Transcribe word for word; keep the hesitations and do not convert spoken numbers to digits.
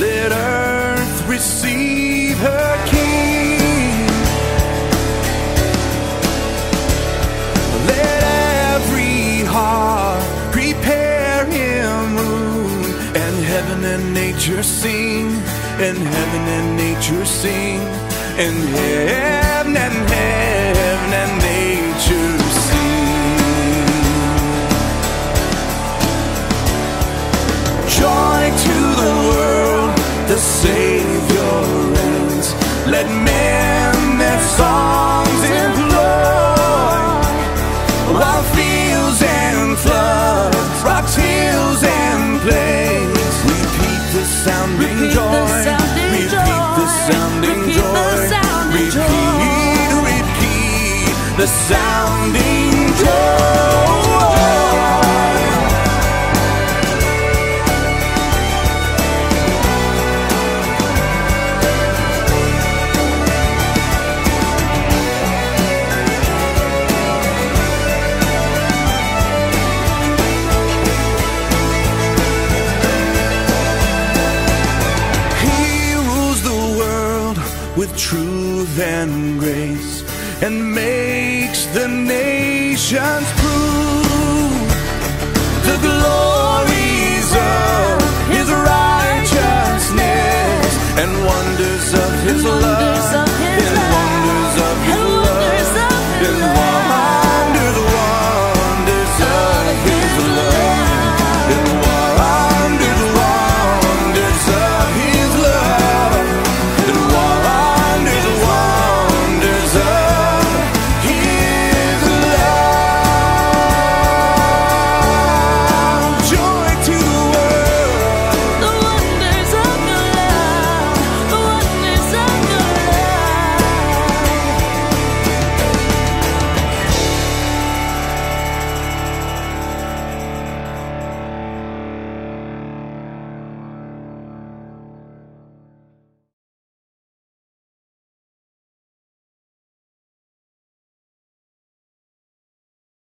Let earth receive her King. Let every heart prepare him room. And heaven and nature sing, and heaven and nature sing, and heaven and heaven and nature sing. Joy to the world, the Savior reigns. Let men their songs employ, while fields and floods, rocks, hills and plains repeat the sounding joy. Repeat the sounding joy. Repeat, repeat the sounding joy. With truth and grace, and makes the nations prove the glories of his righteousness and wonders of his love.